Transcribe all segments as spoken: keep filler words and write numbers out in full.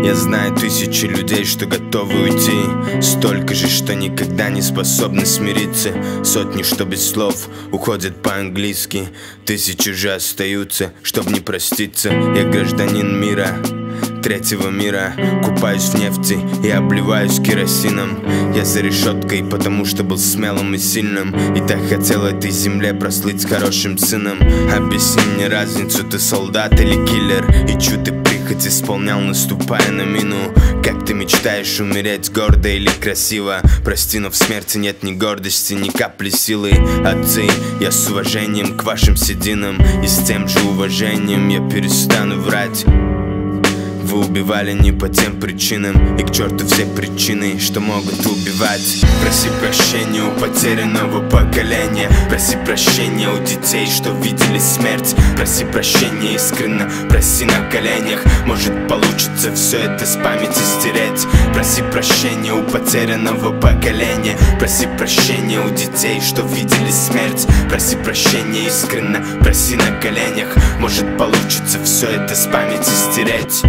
Я знаю тысячи людей, что готовы уйти, столько же, что никогда не способны смириться. Сотни, что без слов уходят по-английски, тысячи же остаются, чтобы не проститься. Я гражданин мира, третьего мира, купаюсь в нефти и обливаюсь керосином. Я за решеткой, потому что был смелым и сильным, и так хотел этой земле прослыть хорошим сыном. Объясни мне разницу, ты солдат или киллер, и чью ты прихоть исполнял, наступая на мину. Как ты мечтаешь умереть, гордо или красиво? Прости, но в смерти нет ни гордости, ни капли силы. Отцы, я с уважением к вашим сединам, и с тем же уважением я перестану врать. Вы убивали не по тем причинам, и к черту все причины, что могут убивать. Проси прощения у потерянного поколения, проси прощения у детей, что видели смерть. Проси прощения искренне, проси на коленях, может получится все это с памяти стереть. Проси прощения у потерянного поколения, проси прощения у детей, что видели смерть. Проси прощения искренне, проси на коленях, может получится все это с памяти стереть.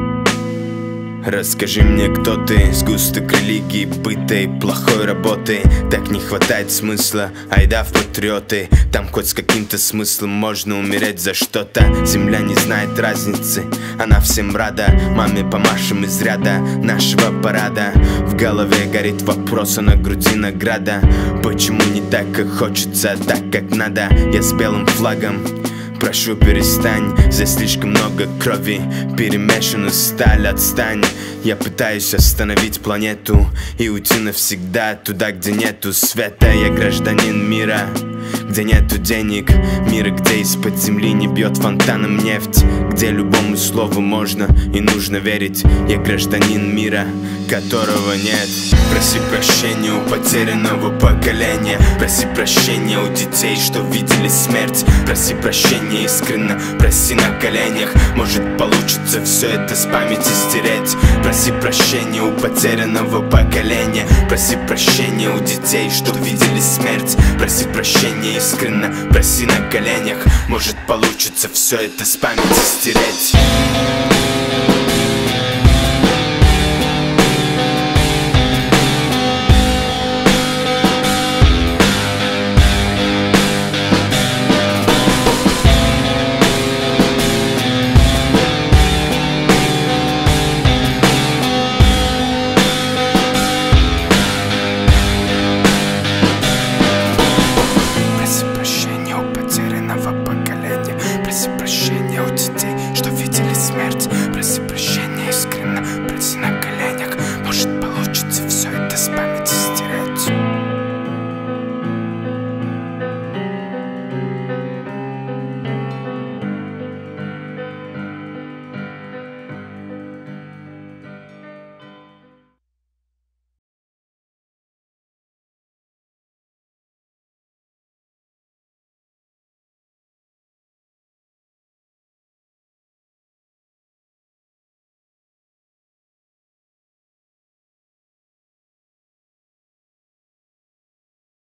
Расскажи мне, кто ты, сгусток религии, быта и плохой работы. Так не хватает смысла, айда в патриоты. Там хоть с каким-то смыслом можно умереть за что-то. Земля не знает разницы, она всем рада. Маме помашем из ряда нашего парада. В голове горит вопрос, а на груди награда. Почему не так, как хочется, а так, как надо? Я с белым флагом, прошу, перестань, здесь слишком много крови, перемешанную сталь, отстань. Я пытаюсь остановить планету и уйти навсегда туда, где нету света. Я гражданин мира, где нету денег, мира, где из-под земли не бьет фонтаном нефть, где любому слову можно и нужно верить. Я гражданин мира, которого нет. Проси прощения у потерянного поколения, проси прощения у детей, что видели смерть. Проси прощения искренне, проси на коленях, может получится все это с памяти стереть. Проси прощения у потерянного поколения, проси прощения у детей, что видели смерть. Проси прощения искренне, проси на коленях, может получится все это с памяти стереть.